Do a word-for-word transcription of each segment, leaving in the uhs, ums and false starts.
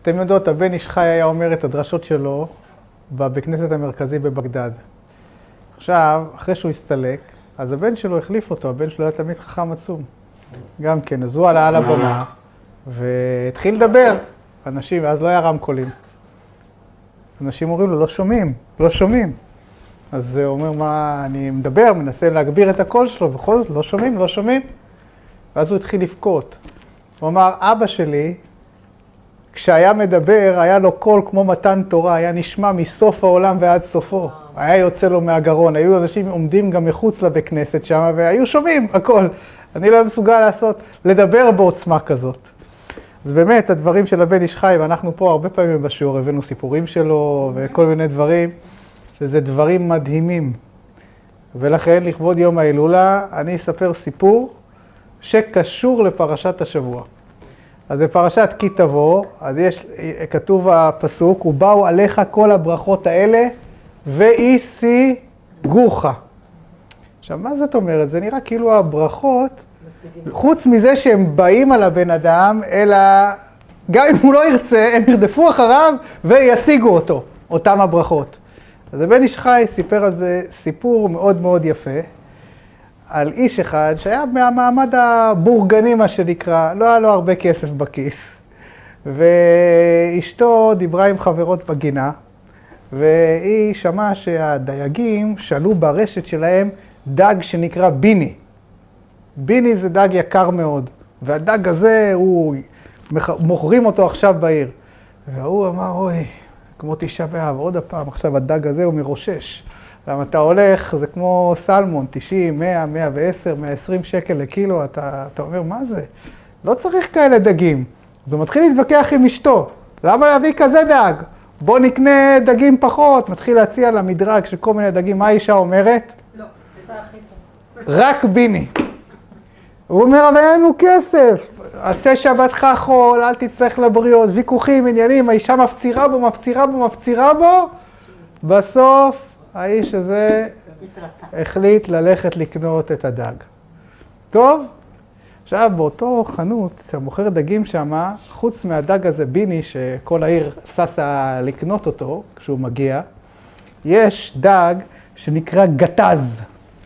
אתם יודעות, הבן איש חי היה אומר את הדרשות שלו בבית כנסת המרכזי בבגדד. עכשיו, אחרי שהוא הסתלק, אז הבן שלו החליף אותו, הבן שלו היה תלמיד חכם עצום. גם כן, אז הוא עלה על הבמה, והתחיל לדבר. אנשים, ואז לא היה רמקולים. אנשים אומרים לו, לא שומעים, לא שומעים. אז הוא אומר, מה, אני מדבר, מנסה להגביר את הקול שלו, בכל זאת, לא שומעים, לא שומעים. ואז הוא התחיל לבכות. הוא אמר, אבא שלי, כשהיה מדבר, היה לו קול כמו מתן תורה, היה נשמע מסוף העולם ועד סופו. היה יוצא לו מהגרון, היו אנשים עומדים גם מחוץ לבית כנסת שם, והיו שומעים הכל. אני לא מסוגל לעשות, לדבר בעוצמה כזאת. אז באמת, הדברים של הבן איש חי, ואנחנו פה הרבה פעמים בשיעור, הבאנו סיפורים שלו וכל מיני דברים, שזה דברים מדהימים. ולכן, לכבוד יום ההילולה, אני אספר סיפור שקשור לפרשת השבוע. אז בפרשת כי תבוא, אז יש, כתוב הפסוק, ובאו עליך כל הברכות האלה, ואיסיגוך. עכשיו, מה זאת אומרת? זה נראה כאילו הברכות, חוץ מזה שהם באים על הבן אדם, אלא גם אם הוא לא ירצה, הם ירדפו אחריו וישיגו אותו, אותם הברכות. אז הבן איש חי סיפר על זה סיפור מאוד מאוד יפה, על איש אחד שהיה מהמעמד הבורגני, מה שנקרא, לא היה לו הרבה כסף בכיס. ואשתו דיברה עם חברות בגינה, והיא שמעה שהדייגים שאלו ברשת שלהם דג שנקרא ביני. ביני זה דג יקר מאוד, והדג הזה, הוא מוכרים אותו עכשיו בעיר. והוא אמר, אוי, כמו תשעה באב, עוד הפעם, עכשיו הדג הזה הוא מרושש. למה אתה הולך, זה כמו סלמון, תשעים, מאה, מאה ועשר, מאה ועשרים שקל לקילו, אתה, אתה אומר, מה זה? לא צריך כאלה דגים. אז הוא מתחיל להתווכח עם אשתו. למה להביא כזה דג? בוא נקנה דגים פחות. מתחיל להציע למדרג של כל מיני דגים. מה האישה אומרת? לא, זה הכי טוב. רק ביני. הוא אומר, אבל אין לנו כסף. עשה שבתך חול, אל תצטרך לבריות. ויכוחים, עניינים, האישה מפצירה בו, מפצירה בו, מפצירה בו. בסוף, האיש הזה החליט ללכת לקנות את הדג. טוב? עכשיו, באותו חנות, שמוכר דגים שמה, חוץ מהדג הזה ביני, שכל העיר ססה לקנות אותו, כשהוא מגיע, יש דג שנקרא גטז.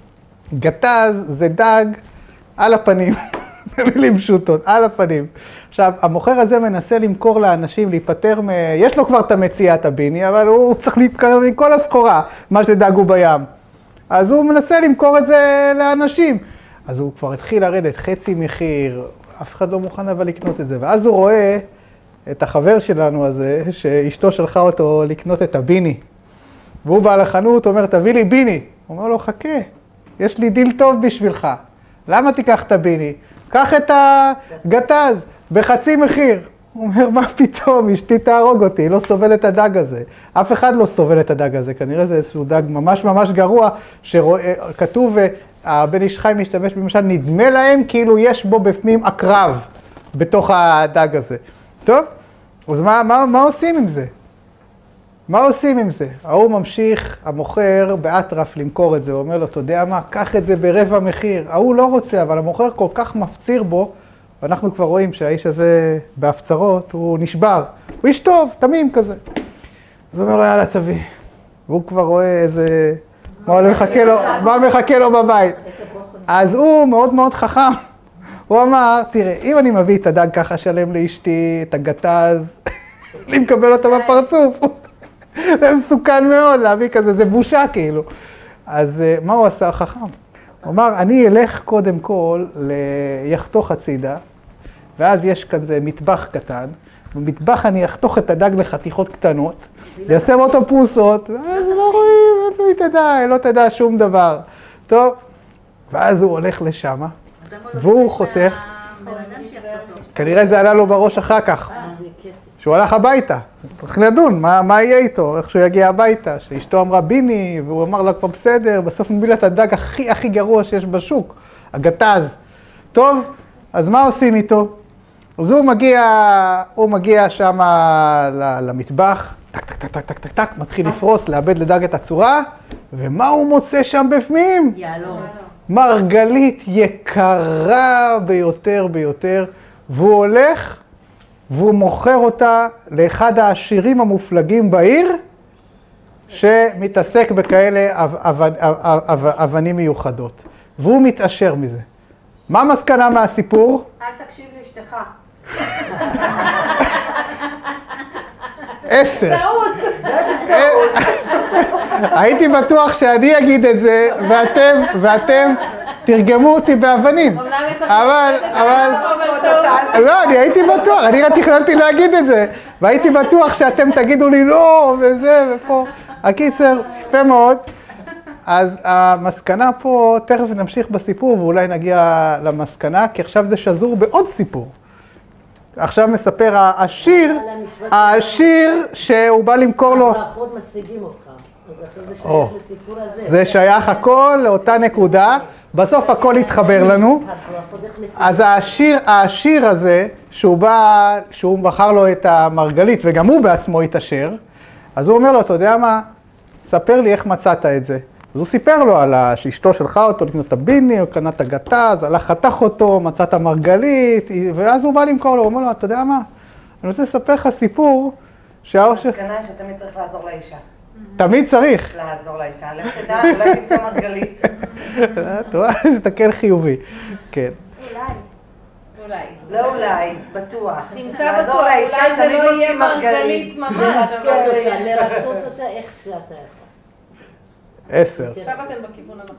גטז זה דג על הפנים, במילים פשוטות, על הפנים. עכשיו, המוכר הזה מנסה למכור לאנשים, להיפטר מ... יש לו כבר את המציאת הביני, אבל הוא צריך להתקרב עם כל הסחורה, מה שדגו בים. אז הוא מנסה למכור את זה לאנשים. אז הוא כבר התחיל לרדת חצי מחיר, אף אחד לא מוכן אבל לקנות את זה. ואז הוא רואה את החבר שלנו הזה, שאשתו שלחה אותו לקנות את הביני. והוא בא לחנות, אומר, תביא לי ביני. הוא אומר לו, חכה, יש לי דיל טוב בשבילך. למה תיקח את הביני? קח את הגטז בחצי מחיר. הוא אומר, מה פתאום, אשתי תהרוג אותי, לא סובל את הדג הזה. אף אחד לא סובל את הדג הזה, כנראה זה איזשהו דג ממש ממש גרוע, שכתוב, הבן איש חי משתמש במשל, נדמה להם כאילו יש בו בפנים עקרב בתוך הדג הזה. טוב? אז מה, מה, מה עושים עם זה? מה עושים עם זה? ההוא ממשיך, המוכר באטרף למכור את זה, הוא אומר לו, אתה יודע מה, קח את זה ברבע מחיר. ההוא לא רוצה, אבל המוכר כל כך מפציר בו, ואנחנו כבר רואים שהאיש הזה בהפצרות, הוא נשבר. הוא איש טוב, תמים כזה. אז הוא אומר לו, יאללה, תביא. והוא כבר רואה איזה... מה מחכה לו, מה מחכה לו בבית. אז הוא מאוד מאוד חכם. הוא אמר, תראה, אם אני מביא את הדג ככה שלם לאשתי, את הגטז, אני מקבל אותה בפרצוף. זה מסוכן מאוד להביא כזה, זה בושה כאילו. אז מה הוא עשה חכם? הוא אמר, אני אלך קודם כל ליחתוך הצידה, ואז יש כזה מטבח קטן, במטבח אני אחתוך את הדג לחתיכות קטנות, יעשה אותו פרוסות, ואז לא רואים איפה היא תדע, היא לא תדע שום דבר. טוב, ואז הוא הולך לשם, והוא חותך, כנראה זה עלה לו בראש אחר כך, שהוא הלך הביתה, צריך לדון, מה, מה יהיה איתו, איך שהוא יגיע הביתה, שאשתו אמרה ביני, והוא אמר לה כבר בסדר, בסוף מביא לה את הדג הכי הכי גרוע שיש בשוק, הגטז. טוב, אז מה עושים איתו? אז הוא מגיע, הוא מגיע שם למטבח, טק, טק, טק, טק, טק, טק, טק, מתחיל לפרוס, לאבד לדג את הצורה, ומה הוא מוצא שם בפנים? יעלום. מרגלית יקרה ביותר ביותר, והוא הולך והוא מוכר אותה לאחד העשירים המופלגים בעיר, שמתעסק בכאלה אב, אב, אב, אב, אב, אבנים מיוחדות. והוא מתעשר מזה. מה המסקנה מהסיפור? אל תקשיב לאשתך. עשר. טעות. הייתי בטוח שאני אגיד את זה, ואתם, ואתם תרגמו אותי באבנים. אבל, אבל, לא, אני הייתי בטוח, אני רק תכננתי להגיד את זה, והייתי בטוח שאתם תגידו לי לא, וזה, ופה. הקיצר, יפה מאוד. אז המסקנה פה, תכף נמשיך בסיפור, ואולי נגיע למסקנה, כי עכשיו זה שזור בעוד סיפור. עכשיו מספר העשיר, העשיר שהוא בא למכור לו... הברכות משיגים אותך, אז עכשיו זה שייך לסיפור הזה. זה שייך הכל לאותה נקודה, בסוף הכל יתחבר לנו. אז העשיר, העשיר הזה, שהוא בא, שהוא בחר לו את המרגלית, וגם הוא בעצמו התעשר, אז הוא אומר לו, אתה יודע מה? ספר לי איך מצאת את זה. אז הוא סיפר לו על שאשתו שלחה אותו לקנות את הביני, הוא קנה את הגטז, הלך חתך אותו, מצא את המרגלית, ואז הוא בא למכור לו, הוא אומר לו, אתה יודע מה? אני רוצה לספר לך סיפור שהאושר... המסקנה שתמיד צריך לעזור לאישה. תמיד צריך. לעזור לאישה, לך תדע, אולי תמצא מרגלית. אתה רואה, תסתכל חיובי. כן. אולי. אולי. לא אולי, בטוח. תמצא בטוח, אולי זה לא יהיה מרגלית ממש. לרצות אותה איך שאתה יכול. עשר. עכשיו אתם בכיוון הנכון.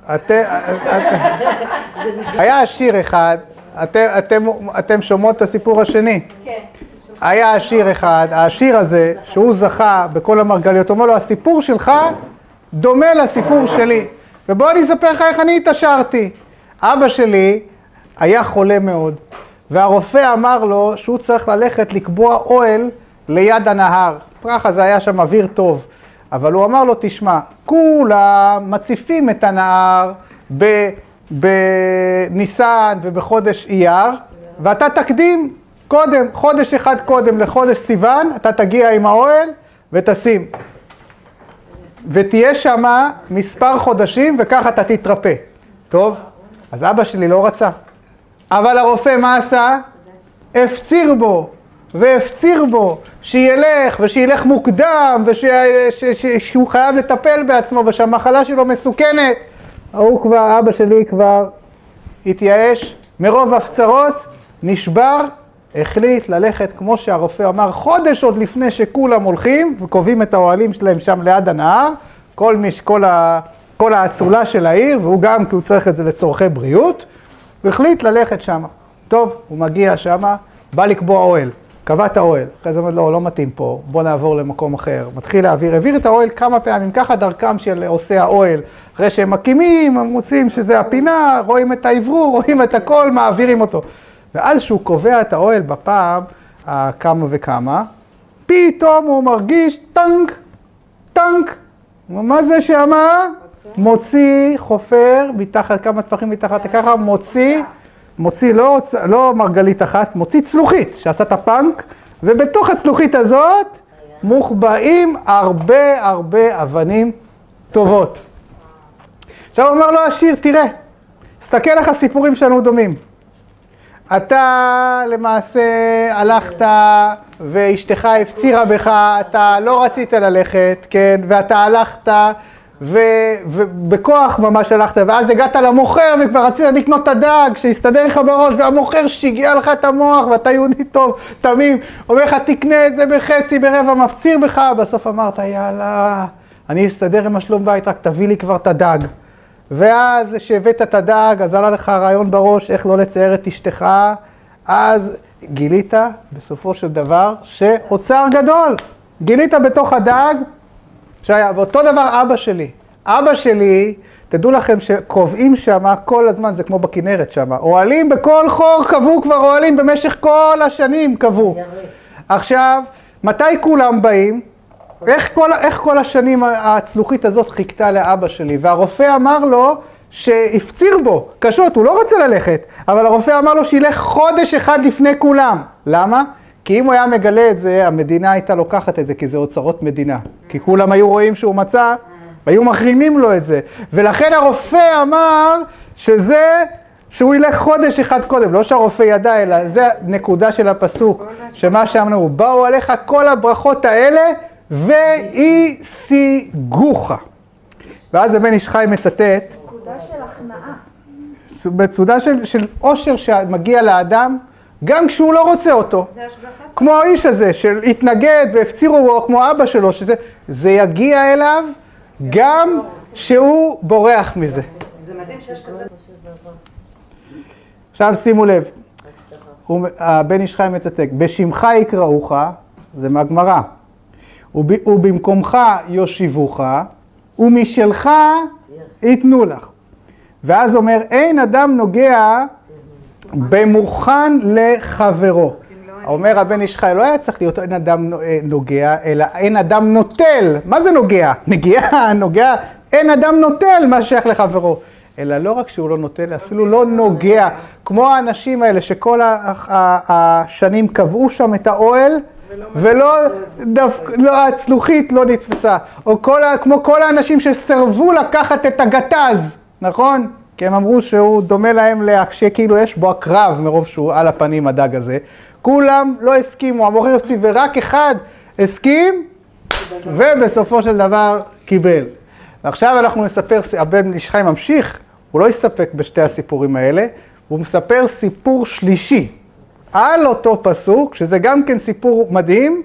היה עשיר אחד, אתם שומעות את הסיפור השני? כן. היה עשיר אחד, העשיר הזה, שהוא זכה בכל המרגליות, אומר לו, הסיפור שלך דומה לסיפור שלי. ובוא אני אספר לך איך אני התעשרתי. אבא שלי היה חולה מאוד, והרופא אמר לו שהוא צריך ללכת לקבוע אוהל ליד הנהר. ככה זה היה שם אוויר טוב. אבל הוא אמר לו, תשמע, כולם מציפים את הנהר בניסן ובחודש אייר, ואתה תקדים קודם, חודש אחד קודם לחודש סיוון, אתה תגיע עם האוהל ותשים. ותהיה שמה מספר חודשים וככה אתה תתרפא. טוב? אז אבא שלי לא רצה. אבל הרופא מה עשה? הפציר בו. והפציר בו שילך ושילך מוקדם ושהוא חייב לטפל בעצמו ושהמחלה שלו מסוכנת. הוא כבר, אבא שלי כבר התייאש מרוב הפצרות, נשבר, החליט ללכת כמו שהרופא אמר חודש עוד לפני שכולם הולכים וקובעים את האוהלים שלהם שם ליד הנהר, כל, מש, כל, ה, כל האצולה של העיר, והוא גם כי הוא צריך את זה לצורכי בריאות, והחליט ללכת שם. טוב, הוא מגיע שם, בא לקבוע אוהל. קבע את האוהל, אחרי זה אומר, לא, לא מתאים פה, בוא נעבור למקום אחר. מתחיל להעביר, העביר את האוהל כמה פעמים, ככה דרכם של עושי האוהל. אחרי שהם מקימים, הם מוצאים שזה הפינה, רואים את העברור, רואים את הכל, מעבירים אותו. ואז שהוא קובע את האוהל בפעם, כמה וכמה, פתאום הוא מרגיש טנק, טנק. מה זה שמה? מוציא חופר, מתחת, כמה טפחים מתחת, ככה מוציא, מוציא לא, לא מרגלית אחת, מוציא צלוחית שעשה את הפאנק, ובתוך הצלוחית הזאת מוחבאים הרבה הרבה אבנים טובות. עכשיו אומר לו השיר, תראה, תסתכל לך סיפורים שלנו דומים. אתה למעשה הלכת ואשתך הפצירה בך, אתה לא רצית ללכת, כן, ואתה הלכת ו... ובכוח ממש הלכת, ואז הגעת למוכר וכבר רצית לקנות את הדג שהסתדר לך בראש, והמוכר שיגע לך את המוח ואתה יהודי טוב, תמים, אומר לך תקנה את זה בחצי, ברבע, מפציר בך, בסוף אמרת יאללה, אני אסתדר עם השלום בית, רק תביא לי כבר את הדג. ואז שהבאת את הדג, אז עלה לך רעיון בראש איך לא לצייר את אשתך, אז גילית בסופו של דבר שאוצר גדול, גילית בתוך הדג, שהיה, ואותו דבר אבא שלי, אבא שלי, תדעו לכם שקובעים שם כל הזמן, זה כמו בכנרת שם, אוהלים בכל חור קבעו כבר אוהלים במשך כל השנים קבעו. עכשיו, מתי כולם באים? איך כל, איך כל השנים הצלוחית הזאת חיכתה לאבא שלי, והרופא אמר לו שהפציר בו, קשות, הוא לא רוצה ללכת, אבל הרופא אמר לו שילך חודש אחד לפני כולם. למה? כי אם הוא היה מגלה את זה, המדינה הייתה לוקחת את זה, כי זה אוצרות מדינה. כי כולם היו רואים שהוא מצא, והיו מחרימים לו את זה. ולכן הרופא אמר שזה שהוא ילך חודש אחד קודם, לא שהרופא ידע, אלא זה נקודה של הפסוק, שמה שאמרנו, באו עליך כל הברכות האלה, והשיגוך. ואז הבן איש חי מצטט, נקודה של הכנעה. בצודה של, של עושר שמגיע לאדם, גם כשהוא לא רוצה אותו. זה השגחה. כמו האיש הזה, של התנגד והפצירו בו, כמו אבא שלו, שזה, זה יגיע אליו, גם שהוא בורח מזה. זה מדהים שיש כזה... עכשיו שימו לב, הוא, הבן איש חי מצטט, בשמך יקראוך, זה מהגמרא, וב, ובמקומך יושיבוך, ומשלך ייתנו לך. ואז אומר, אין אדם נוגע במוכן לחברו. אומר הבן איש חי, לא היה צריך להיות אין אדם נוגע, אלא אין אדם נוטל. מה זה נוגע? נגיע, נוגע, אין אדם נוטל מה שייך לחברו. אלא לא רק שהוא לא נוטל, אפילו לא נוגע. כמו האנשים האלה שכל השנים קבעו שם את האוהל, ולא, לא, הצלוחית לא נתפסה. או כל, כמו כל האנשים שסרבו לקחת את הגטז, נכון? כי הם אמרו שהוא דומה להם שכאילו יש בו הקרב מרוב שהוא על הפנים הדג הזה. כולם לא הסכימו, המוכר הפציע, ורק אחד הסכים, ובסופו של דבר קיבל. ועכשיו אנחנו נספר, הבן איש חי ממשיך, הוא לא הסתפק בשתי הסיפורים האלה, הוא מספר סיפור שלישי על אותו פסוק, שזה גם כן סיפור מדהים,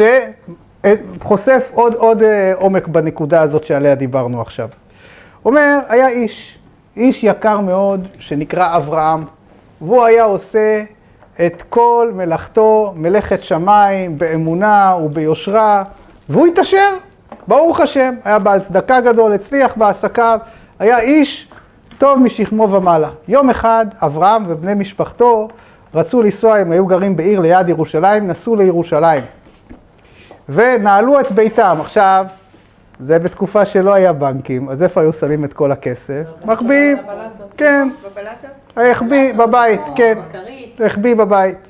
שחושף עוד, עוד עומק בנקודה הזאת שעליה דיברנו עכשיו. הוא אומר, היה איש, איש יקר מאוד, שנקרא אברהם, והוא היה עושה את כל מלאכתו, מלאכת שמיים, באמונה וביושרה, והוא התעשר, ברוך השם, היה בעל צדקה גדול, הצליח בעסקיו, היה איש טוב משכמו ומעלה. יום אחד, אברהם ובני משפחתו רצו לנסוע, הם היו גרים בעיר ליד ירושלים, נסעו לירושלים, ונעלו את ביתם. עכשיו, זה בתקופה שלא היה בנקים, אז איפה היו שמים את כל הכסף? מחביאים, כן, החביא בבית, כן, החביא בבית.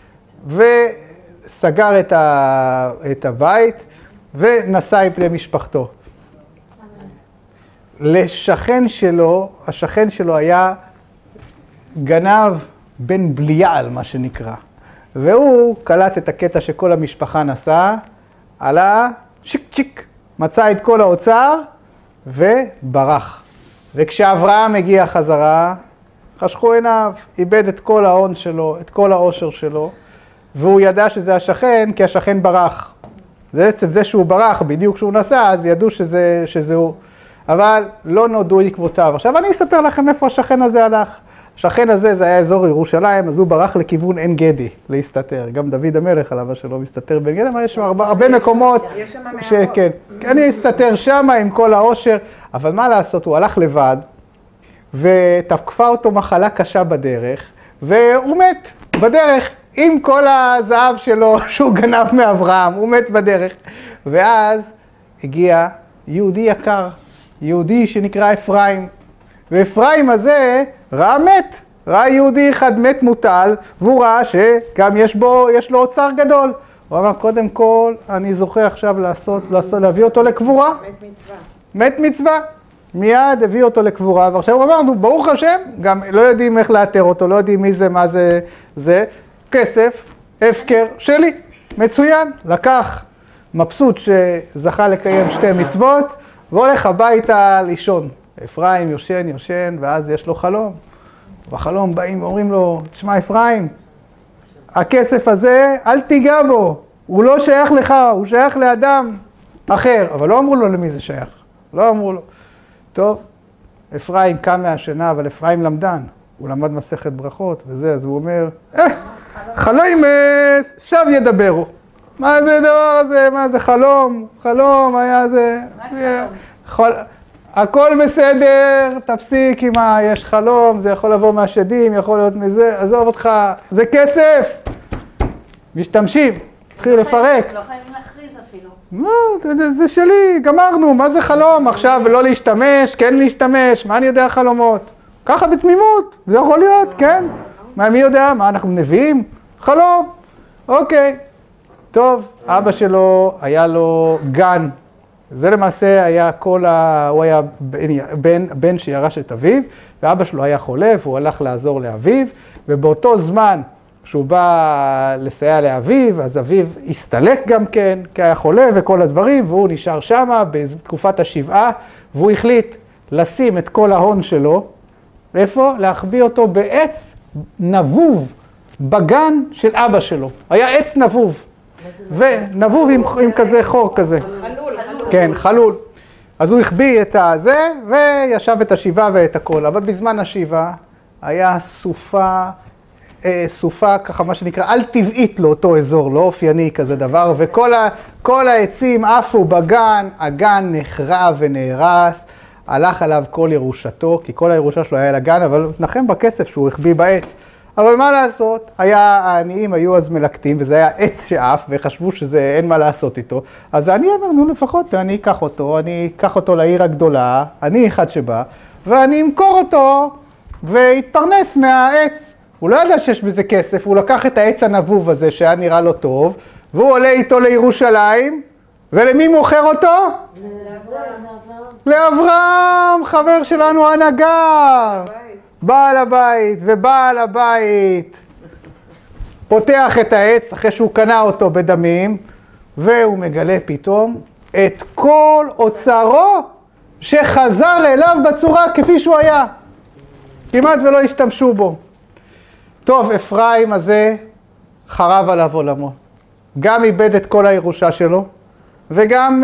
וסגר את, ה... את הבית ונסע עם בני משפחתו. לשכן שלו, השכן שלו היה גנב בן בליעל, מה שנקרא. והוא קלט את הקטע שכל המשפחה נסעה, עלה צ'יק צ'יק, מצא את כל האוצר וברח. וכשאברהם הגיע חזרה, חשכו עיניו, איבד את כל ההון שלו, את כל העושר שלו, והוא ידע שזה השכן, כי השכן ברח. זה אצל זה שהוא ברח, בדיוק כשהוא נסע, אז ידעו שזה, שזה הוא. אבל לא נודעו עקבותיו. עכשיו אני אספר לכם איפה השכן הזה הלך. השכן הזה, זה היה אזור ירושלים, אז הוא ברח לכיוון עין גדי, להסתתר. גם דוד המלך עליו שלא מסתתר בעין גדי, אבל יש שם הרבה, הרבה מקומות שכן. אני אסתתר שם עם כל העושר, אבל מה לעשות, הוא הלך לבד, ותקפה אותו מחלה קשה בדרך, והוא מת בדרך, עם כל הזהב שלו שהוא גנב מאברהם, הוא מת בדרך. ואז הגיע יהודי יקר, יהודי שנקרא אפרים, ואפרים הזה ראה מת, ראה יהודי אחד מת מוטל, והוא ראה שגם יש בו, יש לו אוצר גדול. הוא אמר, קודם כל, אני זוכה עכשיו לעשות, לעשות, להביא אותו לקבורה. מת מצווה. מת מצווה. מיד הביא אותו לקבורה, ועכשיו אמרנו, ברוך השם, גם לא יודעים איך לאתר אותו, לא יודעים מי זה, מה זה, זה, כסף, הפקר שלי, מצוין, לקח, מבסוט שזכה לקיים שתי מצוות, והולך הביתה לישון. אפרים יושן, יושן, ואז יש לו חלום. בחלום באים ואומרים לו, תשמע אפרים, הכסף הזה, אל תיגע בו, הוא לא שייך לך, הוא שייך לאדם אחר. אבל לא אמרו לו למי זה שייך, לא אמרו לו. טוב, אפרים קם מהשינה, אבל אפרים למדן, הוא למד מסכת ברכות וזה, אז הוא אומר, אה, חלומס, שב ידברו. מה זה הדבר הזה, מה זה חלום, חלום, היה זה... חול... הכל בסדר, תפסיק עם ה... יש חלום, זה יכול לבוא מהשדים, יכול להיות מזה, עזוב אותך, זה כסף! משתמשים, התחיל לפרק. לא חייבים להכריז אפילו. לא, זה, זה שלי, גמרנו, מה זה חלום? עכשיו לא להשתמש, כן להשתמש, מה אני יודע חלומות? ככה בתמימות, זה יכול להיות, כן? מה, מי יודע? מה, אנחנו נביאים? חלום, אוקיי. טוב, אבא שלו היה לו גן זה למעשה היה כל ה... הוא היה בן, בן שירש את אביו, ואבא שלו היה חולה, והוא הלך לעזור לאביו, ובאותו זמן שהוא בא לסייע לאביו, אז אביו הסתלק גם כן, כי היה חולה וכל הדברים, והוא נשאר שמה בתקופת השבעה, והוא החליט לשים את כל ההון שלו, איפה? להחביא אותו בעץ נבוב בגן של אבא שלו. היה עץ נבוב, ונבוב עם, עם כזה חור כזה. חלול, חלול. כן, חלול. אז הוא החביא את הזה, וישב את השבעה ואת הכל. אבל בזמן השבעה היה סופה, אה, סופה ככה מה שנקרא, על טבעית לאותו אזור, לא אופייני כזה דבר, וכל ה, כל העצים עפו בגן, הגן נחרב ונהרס, הלך עליו כל ירושתו, כי כל הירושה שלו היה לגן, אבל הוא התנחם בכסף שהוא החביא בעץ. אבל מה לעשות? היה, העניים היו אז מלקטים, וזה היה עץ שעף, וחשבו שזה אין מה לעשות איתו. אז אני אמר, נו לפחות, אני אקח אותו, אני אקח אותו לעיר הגדולה, אני אחד שבא, ואני אמכור אותו, והתפרנס מהעץ. הוא לא ידע שיש בזה כסף, הוא לקח את העץ הנבוב הזה, שהיה נראה לו טוב, והוא עולה איתו לירושלים, ולמי מוכר אותו? לאברהם, חבר שלנו הנגר. בעל הבית, ובעל הבית פותח את העץ אחרי שהוא קנה אותו בדמים, והוא מגלה פתאום את כל אוצרו שחזר אליו בצורה כפי שהוא היה. כמעט ולא השתמשו בו. טוב, אפרים הזה חרב עליו עולמו. גם איבד את כל הירושה שלו, וגם,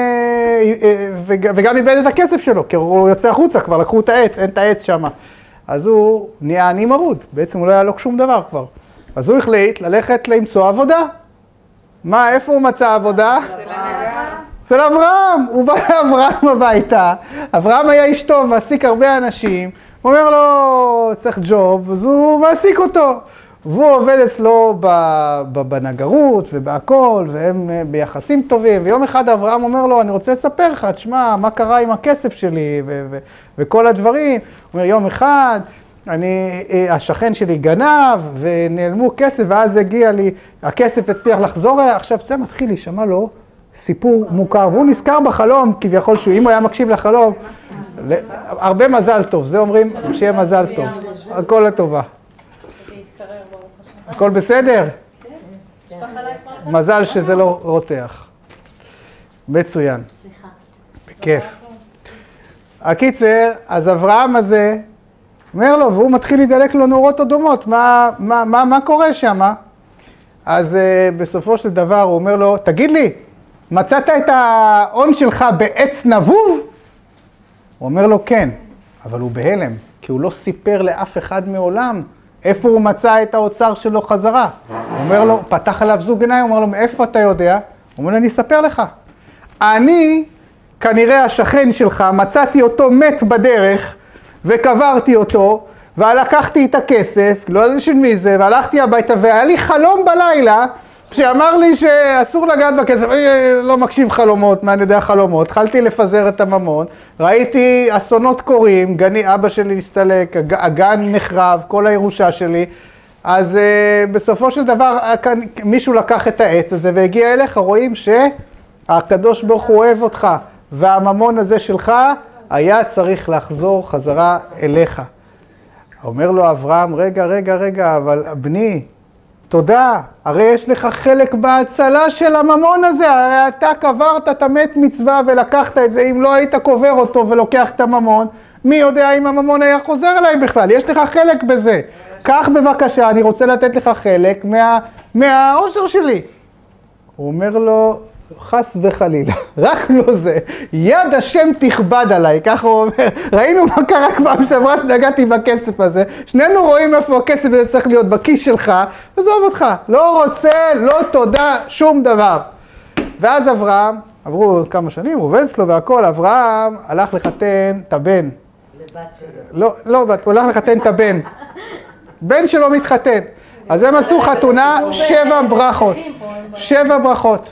וגם איבד את הכסף שלו, כי הוא יוצא החוצה, כבר לקחו את העץ, אין את העץ שם. אז הוא נהיה עני מרוד, בעצם הוא לא היה לו שום דבר כבר. אז הוא החליט ללכת למצוא עבודה. מה, איפה הוא מצא עבודה? אצל אברהם. הוא בא לאברהם הביתה, אברהם היה אשתו, מעסיק הרבה אנשים, הוא אומר לו, צריך ג'וב, אז הוא מעסיק אותו. והוא עובד אצלו בנגרות ובהכל, והם ביחסים טובים, ויום אחד אברהם אומר לו, אני רוצה לספר לך, תשמע, מה קרה עם הכסף שלי ו- ו- וכל הדברים. הוא אומר, יום אחד, אני, השכן שלי גנב, ונעלמו כסף, ואז הגיע לי, הכסף הצליח לחזור אליי, עכשיו זה מתחיל להישמע לו סיפור מוכר, והוא נזכר בחלום, כביכול שהוא, אם הוא היה מקשיב לחלום, הרבה מזל טוב, זה אומרים, שיהיה מזל טוב, הכל לטובה. הכל בסדר? מזל שזה לא רותח. מצוין. סליחה. בכיף. הקיצר, אז אברהם הזה אומר לו, והוא מתחיל להידלק לו נורות אדומות, מה, מה, מה, מה קורה שם? אז uh, בסופו של דבר הוא אומר לו, תגיד לי, מצאת את ההון שלך בעץ נבוב? הוא אומר לו, כן, אבל הוא בהלם, כי הוא לא סיפר לאף אחד מעולם, איפה הוא מצא את האוצר שלו חזרה? הוא אומר לו, פתח עליו זוג עיניים, הוא אומר לו, מאיפה אתה יודע? הוא אומר לו, אני אספר לך. אני, כנראה השכן שלך, מצאתי אותו מת בדרך, וקברתי אותו, ולקחתי את הכסף, לא יודע של מי זה, והלכתי הביתה, והיה לי חלום בלילה, שאמר לי שאסור לגעת בכסף, אני לא מקשיב חלומות, מה אני יודע חלומות, התחלתי לפזר את הממון, ראיתי אסונות קורים, גני, אבא שלי הסתלק, הגן נחרב, כל הירושה שלי, אז uh, בסופו של דבר מישהו לקח את העץ הזה והגיע אליך, רואים שהקדוש ברוך הוא אוהב אותך, והממון הזה שלך היה צריך לחזור חזרה אליך. אומר לו אברהם, רגע, רגע, רגע, אבל בני, תודה, הרי יש לך חלק בהצלה של הממון הזה, הרי אתה קברת את המת מצווה ולקחת את זה, אם לא היית קובר אותו ולוקח את הממון, מי יודע אם הממון היה חוזר אליי בכלל, יש לך חלק בזה. קח בבקשה, אני רוצה לתת לך חלק מה, מהעושר שלי. הוא אומר לו, חס וחלילה, רק לא זה, יד השם תכבד עליי, ככה הוא אומר, ראינו מה קרה כבר שעברה שנגעתי בכסף הזה, שנינו רואים איפה הכסף הזה צריך להיות בכיס שלך, עזוב אותך, לא רוצה, לא תודה, שום דבר. ואז אברהם, עברו כמה שנים, הוא עובד אצלו והכל, אברהם הלך לחתן את הבן. לבת שלו. לא, לא, הוא הלך לחתן את הבן. בן שלו מתחתן. אז הם עשו חתונה, שבע ברכות. שבע ברכות.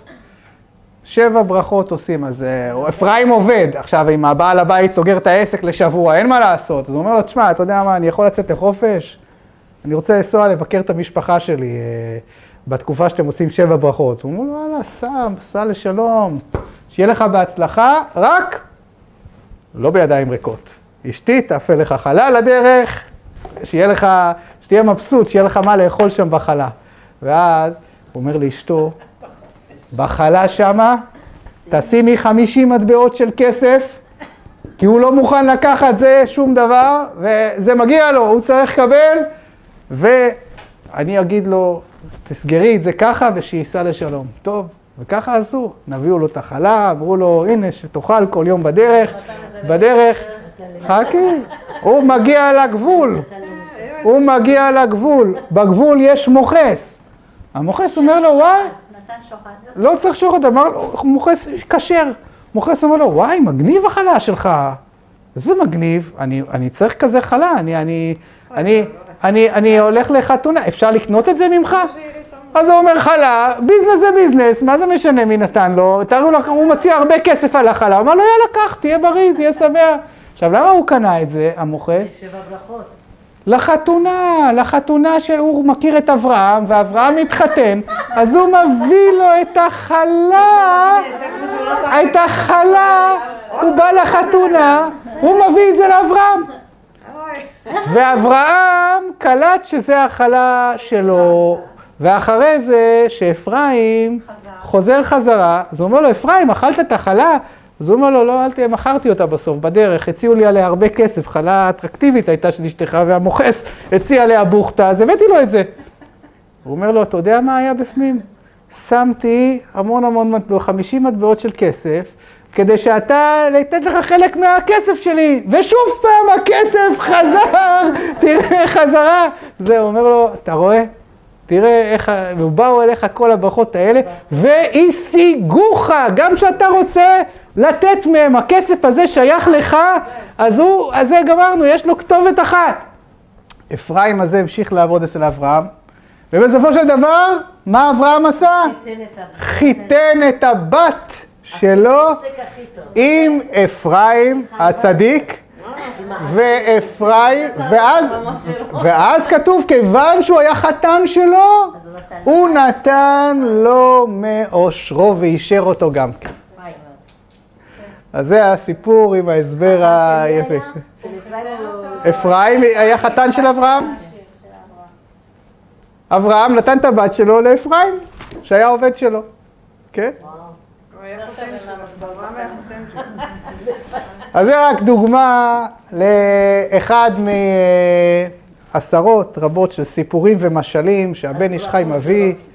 שבע ברכות עושים, אז אפרים עובד, עכשיו אם הבעל הבית סוגר את העסק לשבוע, אין מה לעשות, אז הוא אומר לו, תשמע, אתה יודע מה, אני יכול לצאת לחופש? אני רוצה לנסוע לבקר את המשפחה שלי בתקופה שאתם עושים שבע ברכות. הוא אומר לו, וואלה, סע, סע לשלום, שיהיה לך בהצלחה, רק לא בידיים ריקות. אשתי תאפה לך חלה לדרך, שיהיה לך, שתהיה מבסוט, שיהיה לך מה לאכול שם בחלה. ואז הוא אומר לאשתו, בחלה שמה, תשימי חמישים מטבעות של כסף, כי הוא לא מוכן לקחת זה שום דבר, וזה מגיע לו, הוא צריך לקבל, ואני אגיד לו, תסגרי את זה ככה ושיסע לשלום. טוב, וככה עשו, נביאו לו את החלה, אמרו לו, הנה, שתאכל כל יום בדרך, בדרך, חכי, הוא מגיע לגבול, הוא מגיע לגבול, בגבול יש מוכס. המוכס אומר לו, וואי, לא צריך שוחד, אמר לו, מוכס כשר. מוכס אומר לו, וואי, מגניב החלה שלך. זה מגניב, אני, אני צריך כזה חלה, אני, אני, אני, אני, אני הולך לחתונה, אפשר לקנות את זה ממך? אז הוא אומר חלה, ביזנס זה ביזנס, מה זה משנה מי נתן לו? תראו לך, הוא מציע הרבה כסף על החלה, הוא אומר לו, יאללה, קח, תהיה בריא, תהיה שבע. עכשיו, למה הוא קנה את זה, המוכס? שבע ברכות. לחתונה, לחתונה של, הוא מכיר את אברהם, ואברהם מתחתן, אז הוא מביא לו את החלה, את החלה, הוא בא לחתונה, הוא מביא את זה לאברהם. ואברהם קלט שזה החלה שלו, ואחרי זה שאפרים חוזר חזרה, אז הוא אומר לו, אפרים, אכלת את החלה? אז הוא אומר לו, לא, אל תהיה, מכרתי אותה בסוף, בדרך, הציעו לי עליה הרבה כסף, חלה אטרקטיבית הייתה של אשתך, והמוכס הציע עליה בוכתה, אז הבאתי לו את זה. הוא אומר לו, אתה יודע מה היה בפנים? שמתי המון המון מטבעות, חמישים מטבעות של כסף, כדי שאתה, לתת לך חלק מהכסף שלי, ושוב פעם הכסף חזר, תראה חזרה. זה, הוא אומר לו, אתה רואה? תראה איך, ובאו אליך כל הברכות האלה, והשיגוך, גם שאתה רוצה לתת מהם, הכסף הזה שייך לך, אז הוא, אז זה גמרנו, יש לו כתובת אחת. אפרים הזה המשיך לעבוד אצל אברהם, ובסופו של דבר, מה אברהם עשה? חיתן את הבת שלו עם אפרים הצדיק, ואפרים, ואז, ואז כתוב, כיוון שהוא היה חתן שלו, הוא נתן לו מאושרו ואישר אותו גם כן. אז זה הסיפור עם ההסבר היפה. אפרים היה חתן של אברהם? אברהם נתן את הבת שלו לאפרים, שהיה עובד שלו. כן? אז זה רק דוגמה לאחד מעשרות רבות של סיפורים ומשלים שהבן איש חי מביא.